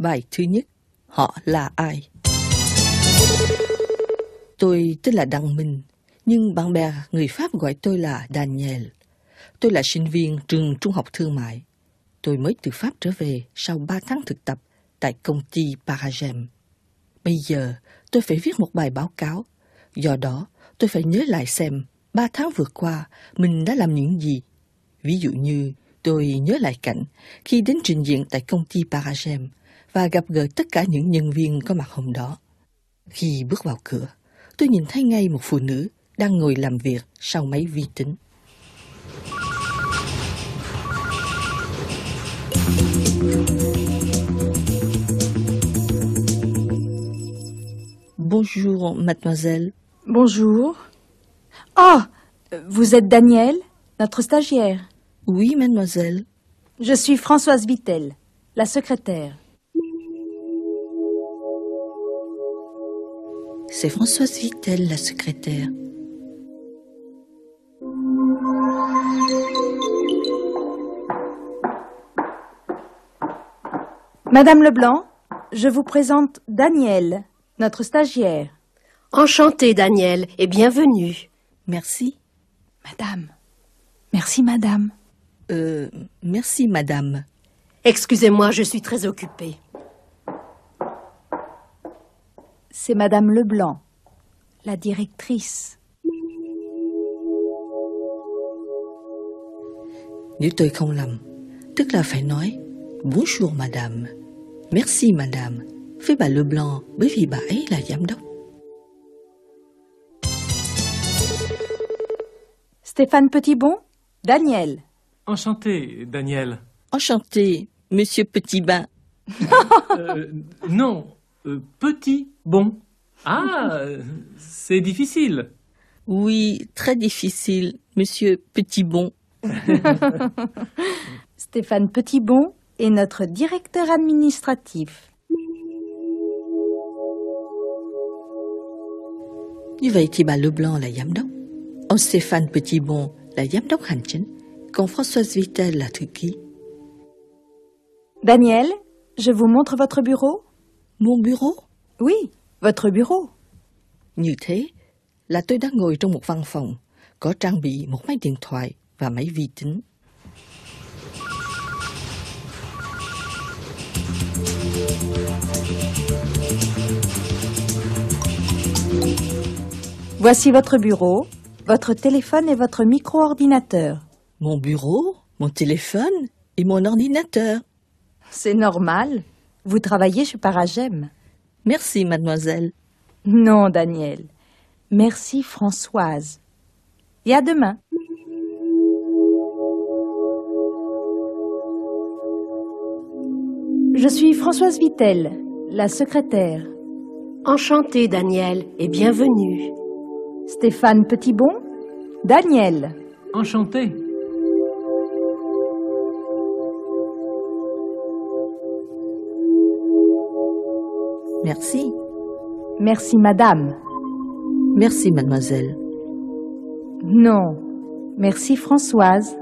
Bài thứ nhất, họ là ai? Tôi tên là Đăng Minh, nhưng bạn bè người Pháp gọi tôi là Daniel. Tôi là sinh viên trường trung học thương mại. Tôi mới từ Pháp trở về sau 3 tháng thực tập tại công ty Paragem. Bây giờ tôi phải viết một bài báo cáo, do đó tôi phải nhớ lại xem 3 tháng vừa qua mình đã làm những gì. Ví dụ như tôi nhớ lại cảnh khi đến trình diện tại công ty Paragem và gặp gỡ tất cả những nhân viên có mặt hôm đó. Khi bước vào cửa, tôi nhìn thấy ngay một phụ nữ đang ngồi làm việc sau máy vi tính. Bonjour, mademoiselle. Bonjour. Oh, vous êtes Daniel, notre stagiaire. Oui, mademoiselle. Je suis Françoise Vittel, la secrétaire. C'est Françoise Vittel, la secrétaire. Madame Leblanc, je vous présente Daniel, notre stagiaire. Enchantée, Daniel, et bienvenue. Merci. Madame. Merci, madame. Merci, madame. Excusez-moi, je suis très occupée. C'est Madame Leblanc, la directrice. Nếu tôi không lầm, tức là phải nói Bonjour, madame. Merci, madame. Với bà Leblanc, bởi vì bà ấy là giám đốc. Stéphane Petitbon, Daniel. Enchanté, Daniel. Enchanté, monsieur Petitbain. Non, petit bon. Ah, c'est difficile. Oui, très difficile, monsieur Petitbon. Stéphane Petitbon est notre directeur administratif. Như vậy thì bà Leblanc là giám đốc, ông Stéphane Petitbon là giám đốc hành chính, còn Françoise Vittel là thư ký. Daniel, je vous montre votre bureau. Mon bureau? Oui, votre bureau. Như thế là tôi đang ngồi trong một văn phòng, có trang bị một máy điện thoại và máy vi tính. Voici votre bureau, votre téléphone et votre micro-ordinateur. Mon bureau, mon téléphone et mon ordinateur. C'est normal. Vous travaillez chez Paragem. Merci, mademoiselle. Non, Daniel. Merci, Françoise. Et à demain. Je suis Françoise Vittel, la secrétaire. Enchantée, Daniel, et bienvenue. Stéphane Petitbon, Daniel. Enchanté. Merci. Merci, madame. Merci, mademoiselle. Non. Merci, Françoise.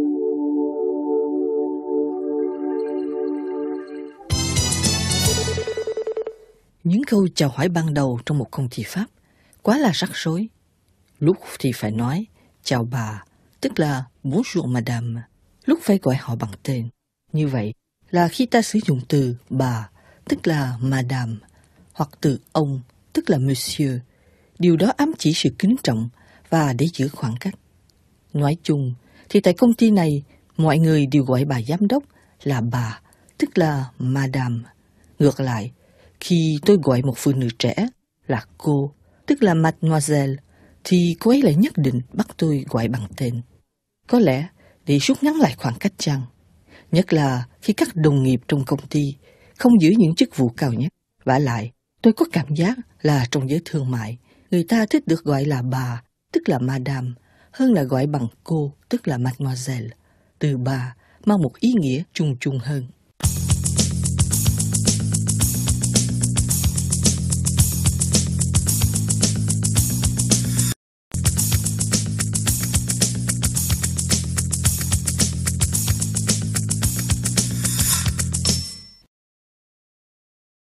Những câu chào hỏi ban đầu trong một công ty Pháp quá là rắc rối. Lúc thì phải nói chào bà, tức là Bonjour madame. Lúc phải gọi họ bằng tên. Như vậy là khi ta sử dụng từ bà, tức là madame, hoặc từ ông, tức là monsieur. Điều đó ám chỉ sự kính trọng và để giữ khoảng cách. Nói chung thì tại công ty này, mọi người đều gọi bà giám đốc là bà, tức là madame. Ngược lại, khi tôi gọi một phụ nữ trẻ là cô, tức là mademoiselle, thì cô ấy lại nhất định bắt tôi gọi bằng tên. Có lẽ để rút ngắn lại khoảng cách chăng? Nhất là khi các đồng nghiệp trong công ty không giữ những chức vụ cao nhất. Vả lại, tôi có cảm giác là trong giới thương mại, người ta thích được gọi là bà, tức là madame, hơn là gọi bằng cô, tức là mademoiselle. Từ bà mang một ý nghĩa chung chung hơn.